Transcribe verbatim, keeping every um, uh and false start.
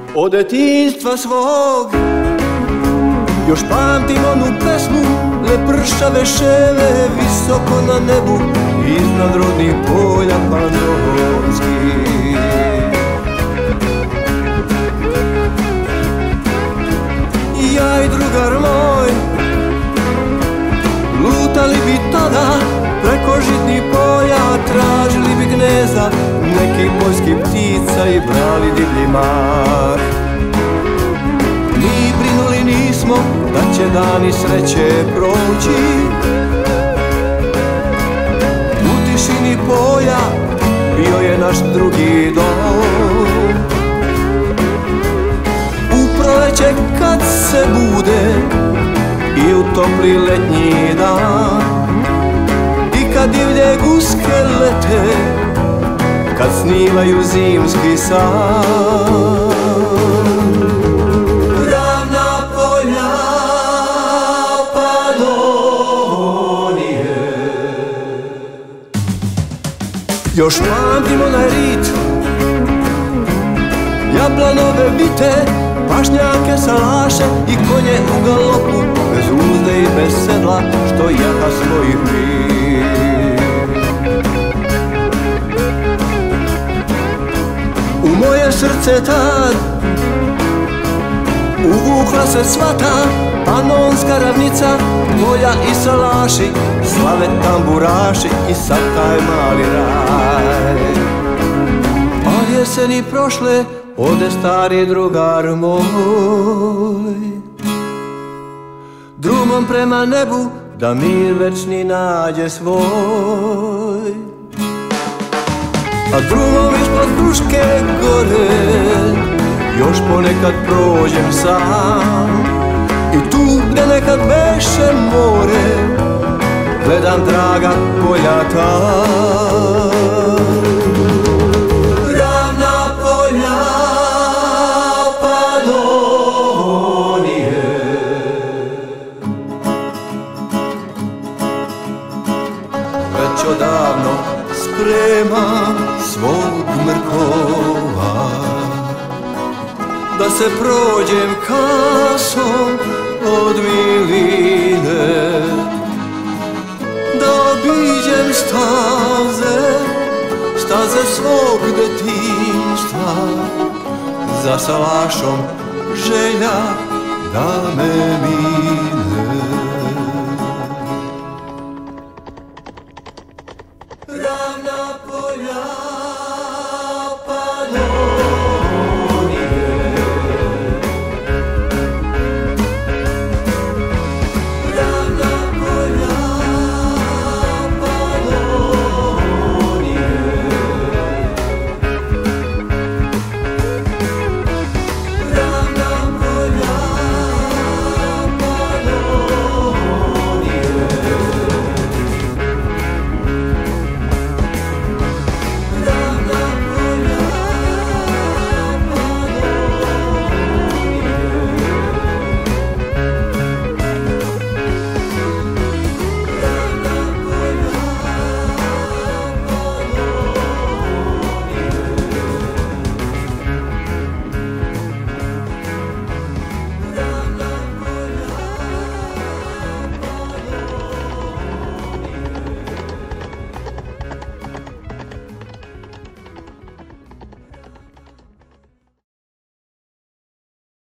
od detinjstva svog. Još pamtim onu pesmu, lepršave šeme visoko na nebu, iznad rodnih polja panonskih. Ja i drugar moj lutali bi tada preko žitnih polja, tražili bi gnezda nekih poljskih ptica i brali divlji mah. Mi brinuli nismo da će dani sreće proći, u tišini polja bio je naš drugi dom. U proleće kad se bude i u topli letnji dan, i kad divlje guske lete, kad snimaju zimski san. Ravna polja Panonije, još pamtim onaj rit, jablanove vite, pašnjake, salaše i konje u galopu, bez uzde i bez sedla, što jaha svojih pit. U moje srce tad uvukla se sva ta panonska ravnica, polja i salaši, slave tamburaši i sad taj mali raj. A jeseni prošle ode stari drugar moj, drumom prema nebu da mir večni nađe svoj. A drumom ispod Fruške gore još ponekad prođem sam, i tu gde nekad beše more gledam draga polja tam. Već odavno spremam svog Mrkova, da se prođem kasom od miline, da obiđem staze, staze svog detinjstva, za salašom želja da me mine. Ravna polja